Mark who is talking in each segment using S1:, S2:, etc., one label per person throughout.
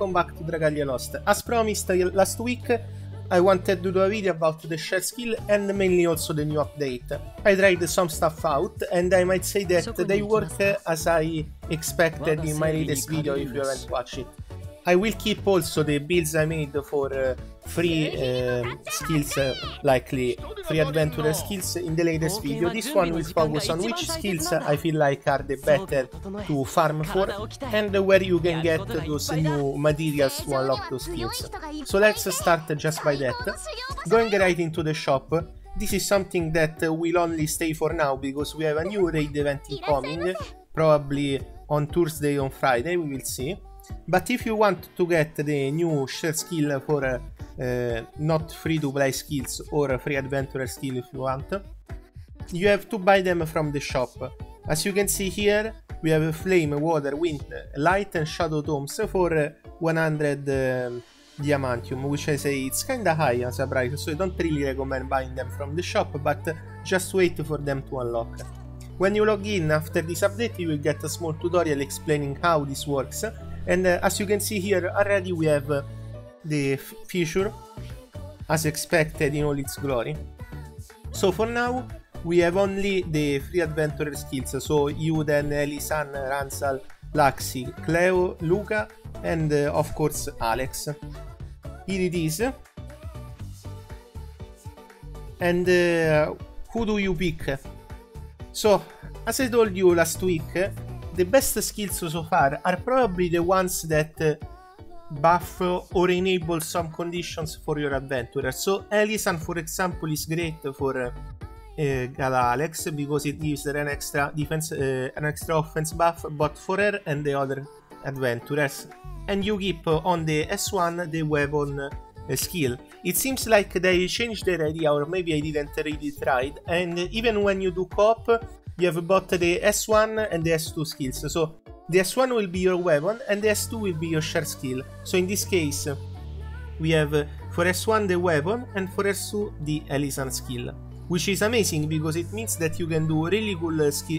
S1: welcome back to Dragalia Lost. As promised last week, I wanted to do a video about the shell skill and mainly also the new update. I tried some stuff out and I might say that they work as I expected in my latest video if you haven't watched it. I will keep also the builds I made for free skills, likely free adventurer skills in the latest video. This one will focus on which skills I feel like are the better to farm for and where you can get those new materials to unlock those skills. So let's start just by that. Going right into the shop, this is something that will only stay for now because we have a new raid event incoming, probably on Thursday or Friday, we will see. But if you want to get the new shell skill for not free to play skills or free adventurer skill if you want, you have to buy them from the shop. As you can see here, we have flame, water, wind, light and shadow tomes for 100 diamantium, which I say it's kinda high as a price, so I don't really recommend buying them from the shop, but just wait for them to unlock. When you log in after this update, you will get a small tutorial explaining how this works. And as you can see here, already we have the feature as expected in all its glory. So for now, we have only the free adventurer skills, so Yuden, Elisan, Ransal, Laxi, Cleo, Luca, and of course Alex. Here it is. And who do you pick? So, as I told you last week, the best skills so far are probably the ones that buff or enable some conditions for your adventurer. So Elisan, for example, is great for Gala Alex because it gives her an extra defense, an extra offense buff, both for her and the other adventurers. And you keep on the S1 the weapon skill. It seems like they changed their idea, or maybe I didn't really try. And even when you do co-op, you have both the S1 and the S2 skills. So the S1 will be your weapon and the S2 will be your share skill. So in this case, we have for S1 the weapon and for S2 the Elisan skill, which is amazing because it means that you can do really cool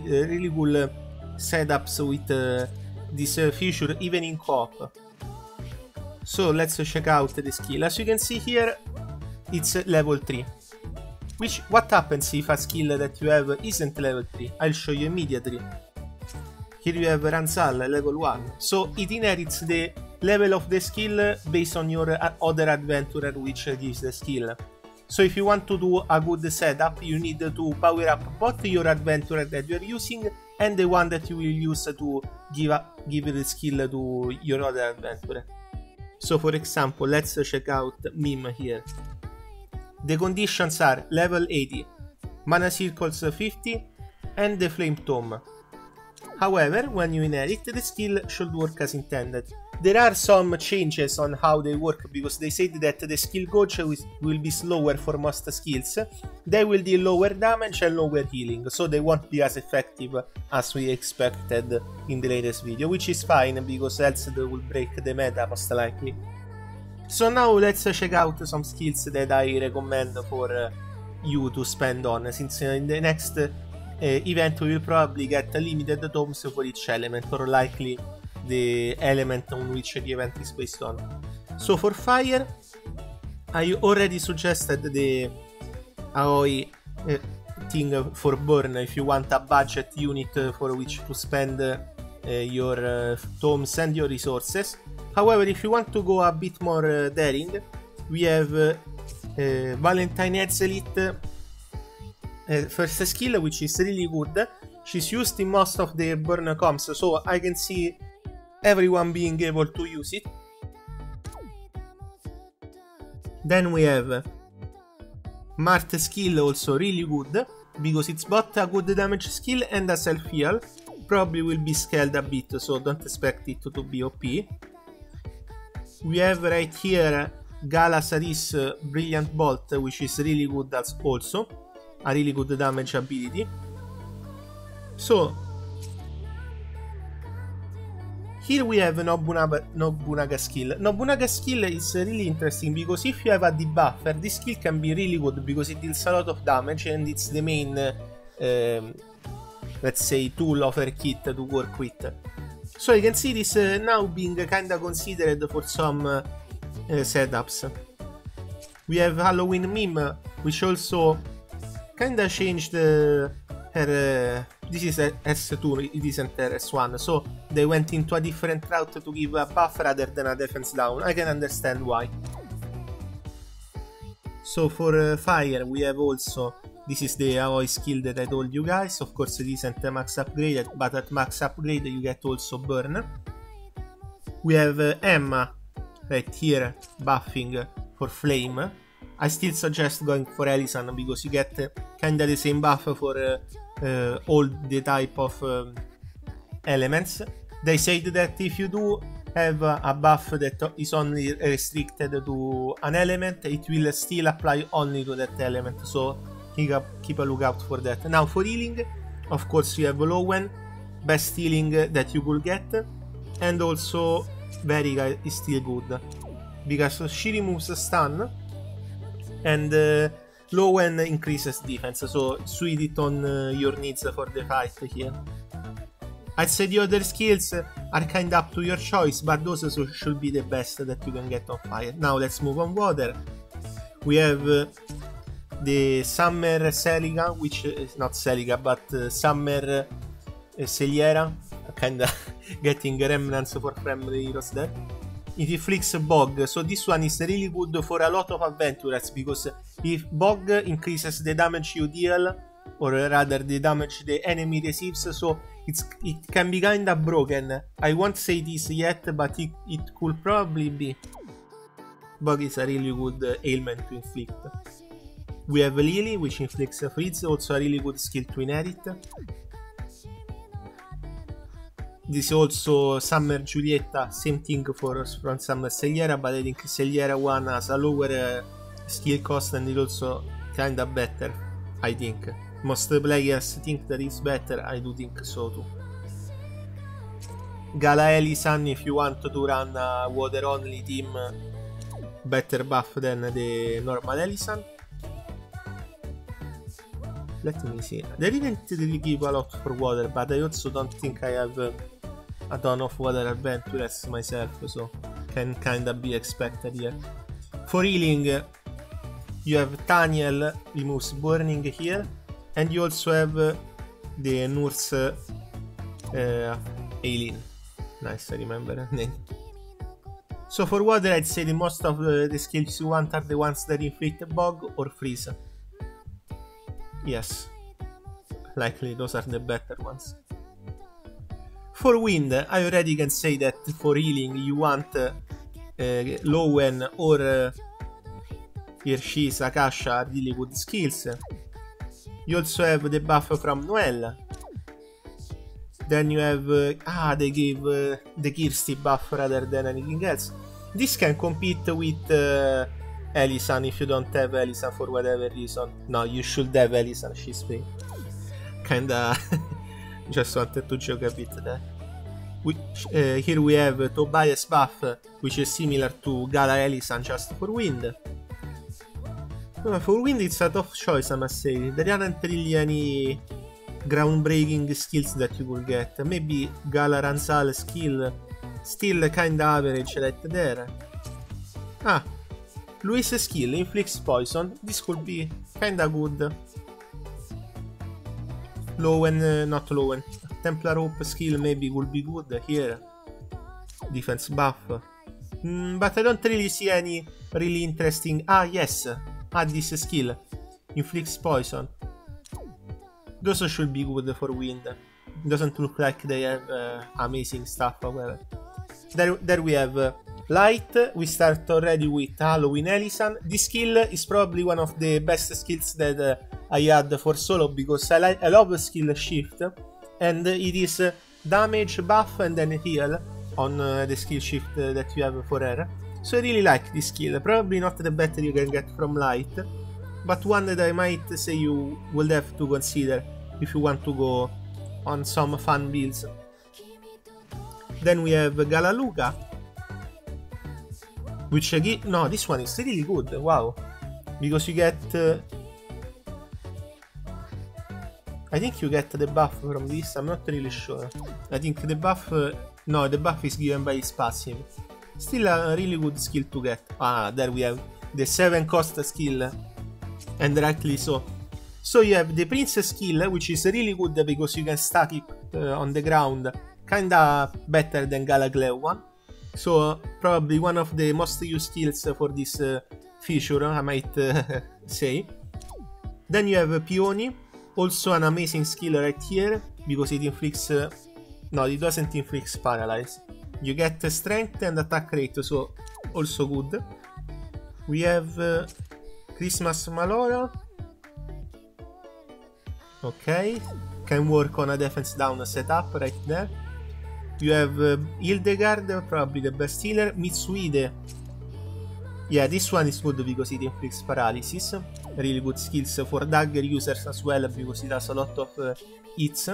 S1: setups with this feature even in co-op. So let's check out the skill. As you can see here, it's level 3. What happens if a skill that you have isn't level 3? I'll show you immediately. Here you have Ransal, level 1. So it inherits the level of the skill based on your other adventurer which gives the skill. So if you want to do a good setup, you need to power up both your adventurer that you are using and the one that you will use to give the skill to your other adventurer. So for example, let's check out Mim here. The conditions are level 80, mana circles 50, and the flame tome. However, when you inherit, the skill should work as intended. There are some changes on how they work because they said that the skill gauge will be slower for most skills. They will deal lower damage and lower healing, so they won't be as effective as we expected in the latest video, which is fine because else they will break the meta most likely. So now let's check out some skills that I recommend for you to spend on, since in the next event we will probably get limited tomes for each element, or likely the element on which the event is based on. So for fire, I already suggested the Aoi thing for burn if you want a budget unit for which to spend your tomes and your resources. However, if you want to go a bit more daring, we have Valentine Elite first skill, which is really good. She's used in most of the burn comps, so I can see everyone being able to use it. Then we have Mart skill, also really good, because it's both a good damage skill and a self-heal. Probably will be scaled a bit, so don't expect it to be OP. We have right here Gala Saris Brilliant Bolt, which is really good as also a really good damage ability. So here we have Nobunaga skill. Nobunaga skill is really interesting because if you have a debuffer, this skill can be really good because it deals a lot of damage and it's the main let's say tool of her kit to work with. So you can see this now being kinda considered for some setups. We have Halloween meme, which also kinda changed her. This is S2, it isn't S1, so they went into a different route to give a buff rather than a defense down. I can understand why. So for fire we have also, this is the Aoi skill that I told you guys. Of course it isn't max upgraded, but at max upgrade you get also burn. We have Emma right here buffing for flame. I still suggest going for Elisan because you get kinda the same buff for all the type of elements. They said that if you do have a buff that is only restricted to an element, it will still apply only to that element, so keep a lookout for that. Now for healing, of course you have Lowen, best healing that you could get, and also Veriga is still good because she removes stun and Lowen increases defense, so suit it on your needs for the fight here. I'd say the other skills are kinda up to your choice, but those should be the best that you can get on fire. Now let's move on water. We have the Summer Celica, which is not Celica, but Summer Celiera, kinda getting remnants for Family Heroes there. It inflicts Bog, so this one is really good for a lot of adventurers, because if Bog increases the damage you deal, or rather the damage the enemy receives, so it can be kinda broken. I won't say this yet, but it could probably be. Bog is a really good ailment to inflict. We have Lily, which inflicts freeze, also a really good skill to inherit. This is also Summer Giulietta, same thing from Summer Celiera, but I think Celiera one has a lower skill cost and is also kinda better, I think. Most players think that it's better, I do think so too. Gala Elisan, if you want to run a water only team, better buff than the normal Elisan. Let me see. They didn't really give a lot for water, but I also don't think I have a ton of water adventurers myself, so can kinda be expected here. For healing, you have Taniel, removes burning here. And you also have the nurse Aileen. Nice, I remember her name. So for water, I'd say the most of the skills you want are the ones that inflict bog or freeze. Yes, likely those are the better ones. For wind, I already can say that for healing you want Lowen or Hirshis, Akasha, really good skills. You also have the buff from Noelle. Then you have... they gave the Kirsty buff rather than anything else. This can compete with Elisan if you don't have Elisan for whatever reason. No, you should have Elisan, she's free. Kinda... just wanted to joke a bit there. Here we have Tobias buff, which is similar to Gala Elisan just for wind. For wind it's a tough choice, I must say. There aren't really any groundbreaking skills that you could get. Maybe Gala Ranzal skill, still kinda average right there. Ah, Luis skill, inflicts poison. This could be kinda good. Lowen, not Lowen. Templar Hope skill maybe would be good here. Defense buff. But I don't really see any really interesting... Ah, yes. Add this skill. Inflicts poison. Those should be good for wind. Doesn't look like they have amazing stuff, however. There we have light. We start already with Halloween Elisan. This skill is probably one of the best skills that I had for solo, because I love skill shift. And it is damage, buff, and then heal on the skill shift that you have for her. So I really like this skill. Probably not the better you can get from light, but one that I might say you will have to consider if you want to go on some fun builds. Then we have Galaluga, which again, no, this one is really good, wow, because you get I think you get the buff from this, I'm not really sure. I think the buff No, the buff is given by his passive. Still a really good skill to get. Ah, there we have the 7 cost skill. And rightly so. So you have the princess skill, which is really good because you can stack it on the ground. Kinda better than Galaglew one. So probably one of the most used skills for this feature, I might say. Then you have Peony, also an amazing skill right here, because it inflicts... no, it doesn't inflict paralyze. You get strength and attack rate, so also good. We have Christmas Malora. Okay, can work on a defense down setup right there. You have Hildegard, probably the best healer. Mitsuide. Yeah, this one is good because it inflicts paralysis. Really good skills for dagger users as well because it has a lot of hits.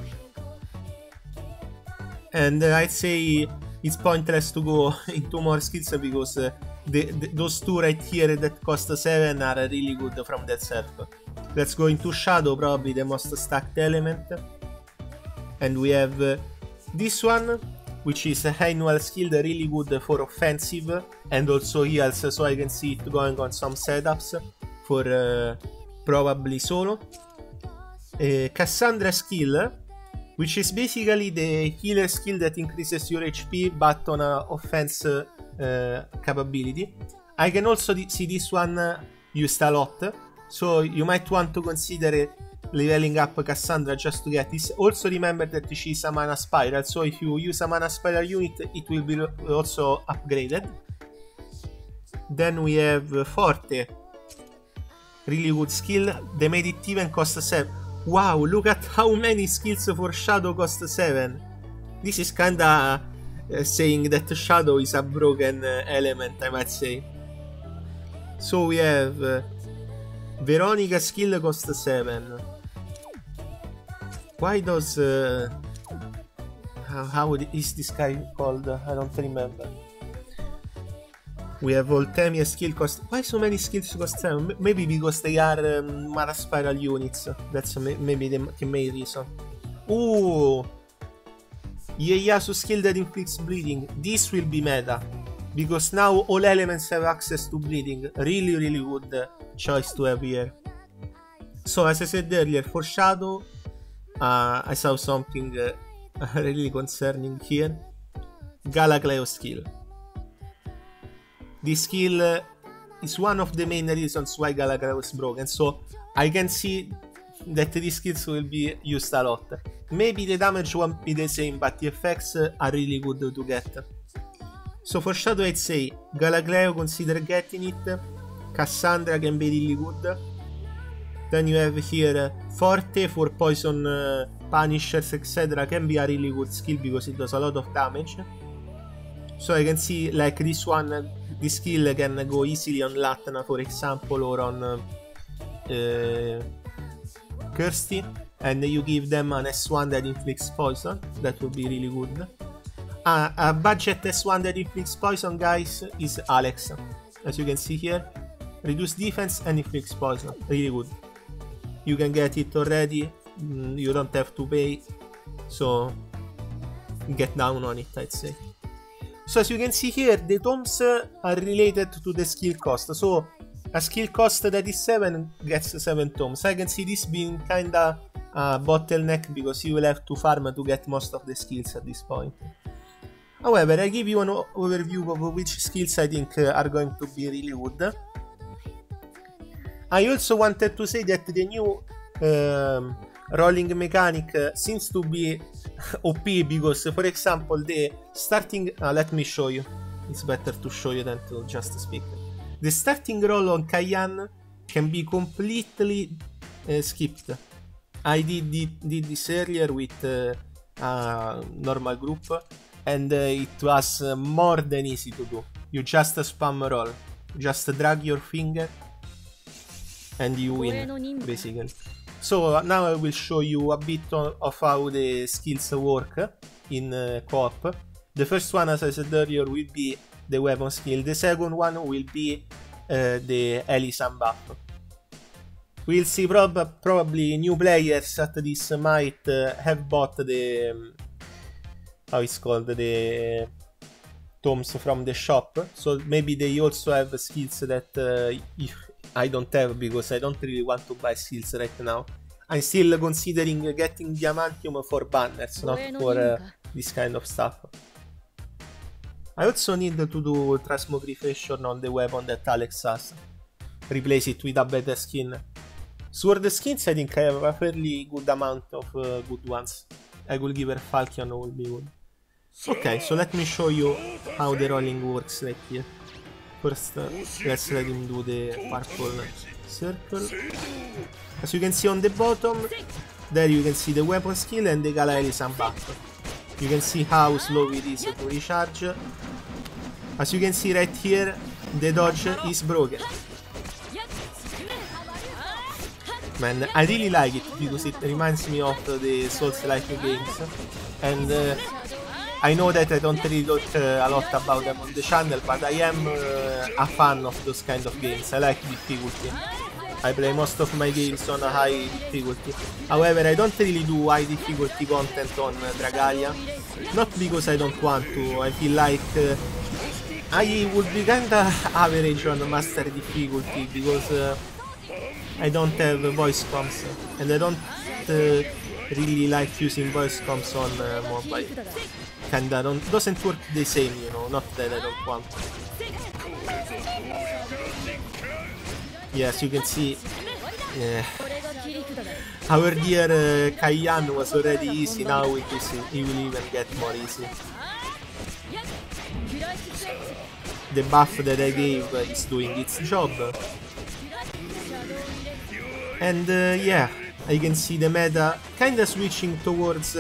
S1: And I'd say it's pointless to go into more skills because those two right here that cost 7 are really good from that self. Let's go into Shadow, probably the most stacked element. And we have this one, which is an annual skill, really good for offensive and also heals, so I can see it going on some setups for probably solo. Cassandra skill, which is basically the healer skill that increases your HP but on an offense capability. I can also see this one used a lot, so you might want to consider leveling up Cassandra just to get this. Also remember that she's a mana spiral, so if you use a mana spiral unit it will be also upgraded. Then we have Forte, really good skill. They made it even cost 7. Wow, look at how many skills for Shadow cost 7. This is kinda saying that Shadow is a broken element, I might say. So we have Veronica skill cost 7. Why does... how is this guy called? I don't remember. We have Voltemia skill cost... Why so many skills cost 7? Maybe because they are mana spiral units. That's maybe the main reason. Ooh! Ieyasu skill that inflicts bleeding. This will be meta. Because now all elements have access to bleeding. Really, really good choice to have here. So as I said earlier, for Shadow, I saw something really concerning here. Galaglew skill. This skill is one of the main reasons why Galaglew is broken, so I can see that these skills will be used a lot. Maybe the damage won't be the same, but the effects are really good to get. So for Shadow I'd say Galaglew, consider getting it. Cassandra can be really good. Then you have here Forte for poison punishers, etc. Can be a really good skill because it does a lot of damage. So I can see like this one, this skill can go easily on Latna for example, or on Kirsty, and you give them an S1 that inflicts poison. That would be really good. A budget S1 that inflicts poison, guys, is Alex. As you can see here, reduce defense and inflicts poison. Really good. You can get it already, you don't have to pay, so get down on it, I'd say. So as you can see here, the tomes are related to the skill cost, so a skill cost that is 7 gets 7 tomes. I can see this being kinda a bottleneck because you will have to farm to get most of the skills at this point. However, I give you an overview of which skills I think are going to be really good. I also wanted to say that the new rolling mechanic seems to be OP because, for example, the starting... let me show you. It's better to show you than to just speak. The starting roll on Cayenne can be completely skipped. I did this earlier with a normal group, and it was more than easy to do. You just spam roll. Just drag your finger and you win, basically. So now I will show you a bit of how the skills work in co-op. The first one, as I said earlier, will be the weapon skill. The second one will be the Elisan buff. We'll see probably new players at this might have bought the how it's called, the tomes from the shop. So maybe they also have skills that I don't have, because I don't really want to buy skills right now. I'm still considering getting Diamantium for banners, not for this kind of stuff. I also need to do transmogrification on the weapon that Alex has. Replace it with a better skin. Sword skins, I think I have a fairly good amount of good ones. I will give her Falchion, will be good. Okay, so let me show you how the rolling works right here. First, let's let him do the purple circle. As you can see on the bottom, there you can see the weapon skill and the Gala Elisan buff. You can see how slow it is to recharge. As you can see right here, the dodge is broken. Man, I really like it because it reminds me of the Souls-like games. And I know that I don't really talk a lot about them on the channel, but I am a fan of those kind of games. I like difficulty. I play most of my games on a high difficulty. However, I don't really do high difficulty content on Dragalia. Not because I don't want to. I feel like I would be kinda average on master difficulty because I don't have voice comms, and I don't really like using voice comms on mobile. Kinda doesn't work the same, you know, not that I don't want. Yes, you can see our dear Kaiyan was already easy, now he will even get more easy. The buff that I gave is doing its job. And yeah, I can see the meta kinda switching towards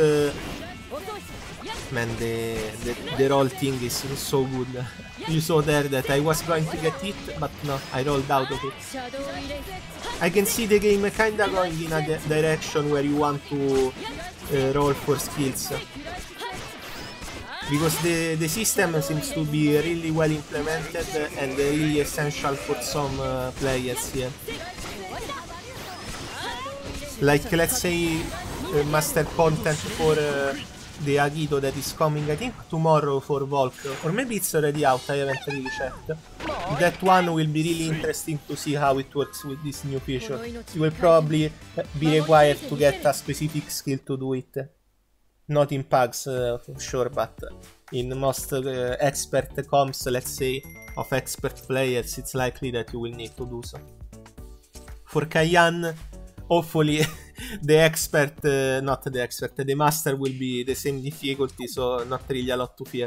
S1: man, the roll thing is so good. You saw there that I was going to get hit, but no, I rolled out of it. I can see the game kinda going in a direction where you want to roll for skills. Because the system seems to be really well implemented and really essential for some players here. Like, let's say, master content for the Agito that is coming, I think tomorrow for Volk, or maybe it's already out, I haven't really checked. That one will be really interesting to see how it works with this new feature. You will probably be required to get a specific skill to do it. Not in packs for sure, but in most expert comps, let's say, of expert players, it's likely that you will need to do so. For Kaiyan, hopefully the expert, not the expert, the master will be the same difficulty, so not really a lot to fear.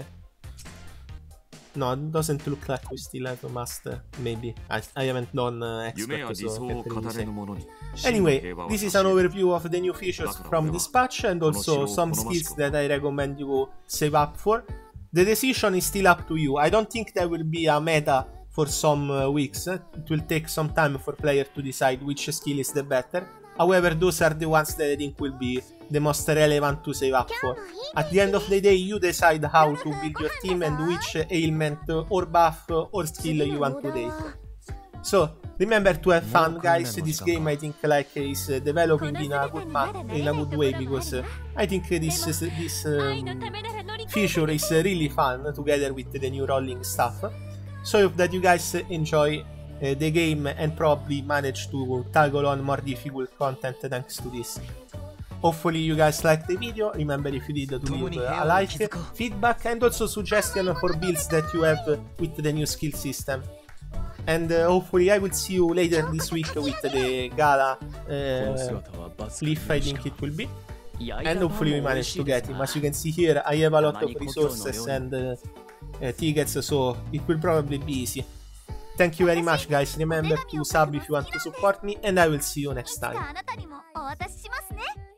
S1: No, it doesn't look like we still have a master, maybe. I haven't done expert, so I can't really say. Anyway, this is an overview of the new features from this patch and also some skills that I recommend you save up for. The decision is still up to you. I don't think there will be a meta for some weeks. It will take some time for players to decide which skill is the better. However, those are the ones that I think will be the most relevant to save up for. At the end of the day, you decide how to build your team and which ailment or buff or skill you want to take. So, remember to have fun, guys. This game, I think, like, is developing in a good way, because I think this feature is really fun together with the new rolling stuff. So I hope that you guys enjoy the game and probably manage to toggle on more difficult content thanks to this. Hopefully you guys liked the video. Remember, if you did, to leave a like, feedback and also suggestion for builds that you have with the new skill system. And hopefully I will see you later this week with the Gala Leaf, I think it will be. And hopefully we manage to get him. As you can see here, I have a lot of resources and tickets, so it will probably be easy. Thank you very much, guys. Remember to sub if you want to support me, and I will see you next time.